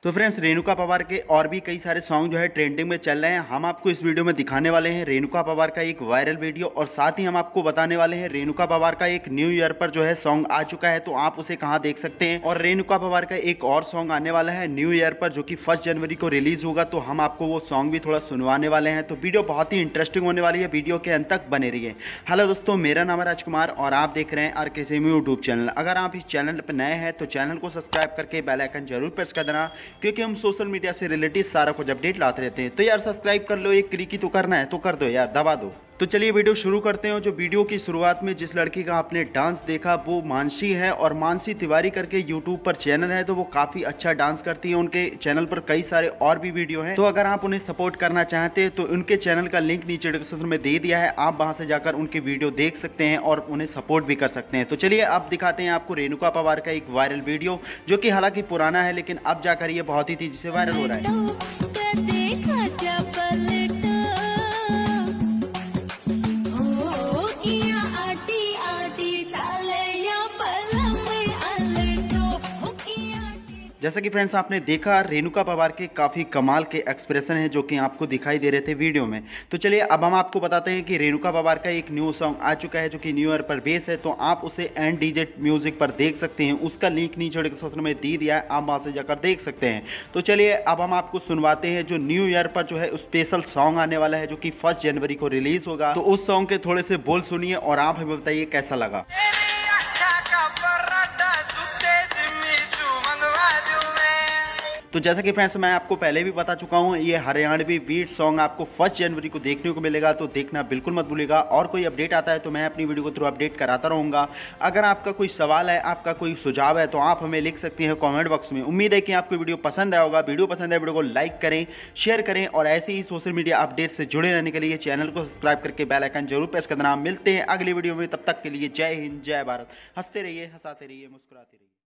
तो फ्रेंड्स, रेणुका पवार के और भी कई सारे सॉन्ग जो है ट्रेंडिंग में चल रहे हैं। हम आपको इस वीडियो में दिखाने वाले हैं रेणुका पवार का एक वायरल वीडियो, और साथ ही हम आपको बताने वाले हैं रेणुका पवार का एक न्यू ईयर पर जो है सॉन्ग आ चुका है, तो आप उसे कहां देख सकते हैं। और रेणुका पवार का एक और सॉन्ग आने वाला है न्यू ईयर पर, जो कि 1 जनवरी को रिलीज होगा, तो हम आपको वो सॉन्ग भी थोड़ा सुनवाने वाले हैं। तो वीडियो बहुत ही इंटरेस्टिंग होने वाली है, वीडियो के अंत तक बने रहिए। हेलो दोस्तों, मेरा नाम है राजकुमार और आप देख रहे हैं आर के सेमी यूट्यूब चैनल। अगर आप इस चैनल पर नए हैं तो चैनल को सब्सक्राइब करके बेल आइकन जरूर प्रेस कर देना, क्योंकि हम सोशल मीडिया से रिलेटेड सारा कुछ अपडेट लाते रहते हैं। तो यार सब्सक्राइब कर लो, एक क्लिक ही तो करना है, तो कर दो यार, दबा दो। तो चलिए वीडियो शुरू करते हैं। जो वीडियो की शुरुआत में जिस लड़की का आपने डांस देखा वो मानसी है, और मानसी तिवारी करके यूट्यूब पर चैनल है, तो वो काफ़ी अच्छा डांस करती है। उनके चैनल पर कई सारे और भी वीडियो हैं, तो अगर आप उन्हें सपोर्ट करना चाहते हैं तो उनके चैनल का लिंक नीचे डिस्क्रिप्शन में दे दिया है, आप वहां से जाकर उनके वीडियो देख सकते हैं और उन्हें सपोर्ट भी कर सकते हैं। तो चलिए अब दिखाते हैं आपको रेणुका पवार का एक वायरल वीडियो, जो कि हालांकि पुराना है लेकिन अब जाकर ये बहुत ही तेजी से वायरल हो रहा है। जैसा कि फ्रेंड्स आपने देखा, रेणुका पवार के काफ़ी कमाल के एक्सप्रेशन हैं जो कि आपको दिखाई दे रहे थे वीडियो में। तो चलिए अब हम आपको बताते हैं कि रेणुका पवार का एक न्यू सॉन्ग आ चुका है, जो कि न्यू ईयर पर बेस है, तो आप उसे एंड डीजे म्यूजिक पर देख सकते हैं। उसका लिंक नीचे डिस्क्रिप्शन में दे दिया है, आप वहाँ से जाकर देख सकते हैं। तो चलिए अब हम आपको सुनवाते हैं जो न्यू ईयर पर जो है स्पेशल सॉन्ग आने वाला है, जो कि 1 जनवरी को रिलीज होगा। तो उस सॉन्ग के थोड़े से बोल सुनिए और आप हमें बताइए कैसा लगा। तो जैसा कि फ्रेंड्स मैं आपको पहले भी बता चुका हूँ, ये हरियाणवी बीट सॉन्ग आपको 1 जनवरी को देखने को मिलेगा, तो देखना बिल्कुल मत भूलिएगा। और कोई अपडेट आता है तो मैं अपनी वीडियो को थ्रू अपडेट कराता रहूँगा। अगर आपका कोई सवाल है, आपका कोई सुझाव है, तो आप हमें लिख सकते हैं कॉमेंट बॉक्स में। उम्मीद है कि आपको वीडियो पसंद आया होगा। वीडियो पसंद है, वीडियो को लाइक करें, शेयर करें, और ऐसे ही सोशल मीडिया अपडेट से जुड़े रहने के लिए चैनल को सब्सक्राइब करके बेल आइकन जरूर प्रेस कर देना। मिलते हैं अगली वीडियो में, तब तक के लिए जय हिंद, जय भारत। हंसते रहिए, हंसाते रहिए, मुस्कुराते रहिए।